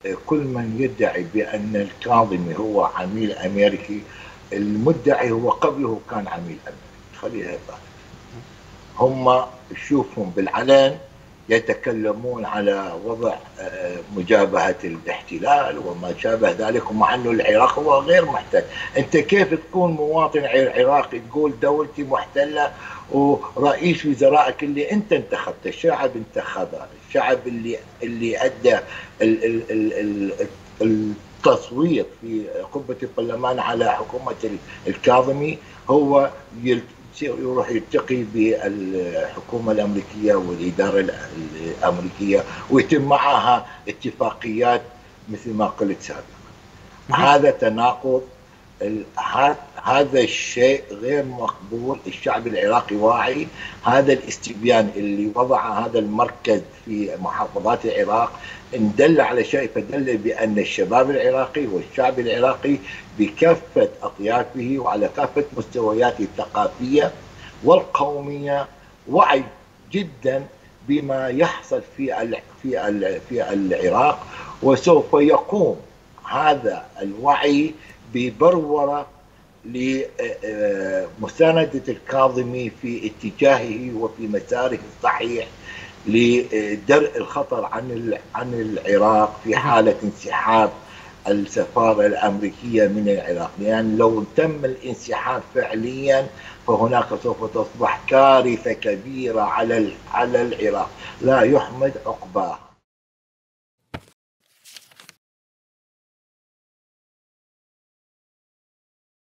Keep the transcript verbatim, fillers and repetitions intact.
كل من يدعي بأن الكاظمي هو عميل أمريكي، المدعي هو قبله كان عميل أمريكي. خليها يبقى هم تشوفهم بالعلن يتكلمون على وضع مجابهة الاحتلال وما شابه ذلك، ومع أنه العراق هو غير محتل. أنت كيف تكون مواطن عراقي تقول دولتي محتلة ورئيس وزرائك اللي أنت انتخبته، الشعب انتخبه، الشعب اللي اللي أدى ال ال ال ال التصويت في قبة البرلمان على حكومة الكاظمي، هو يروح يلتقي بالحكومة الأمريكية والإدارة الأمريكية ويتم معها اتفاقيات مثل ما قلت سابقا. هذا تناقض، هذا الشيء غير مقبول. الشعب العراقي واعي. هذا الاستبيان اللي وضع هذا المركز في محافظات العراق ان دل على شيء فدل بان الشباب العراقي والشعب العراقي بكافه اطيافه وعلى كافه مستوياته الثقافيه والقوميه وعي جدا بما يحصل في في في العراق، وسوف يقوم هذا الوعي ببرورة لمساندة الكاظمي في اتجاهه وفي مساره الصحيح لدرء الخطر عن عن العراق في حالة انسحاب السفارة الأمريكية من العراق، لأن يعني لو تم الانسحاب فعليا فهناك سوف تصبح كارثة كبيرة على على العراق لا يحمد عقباها.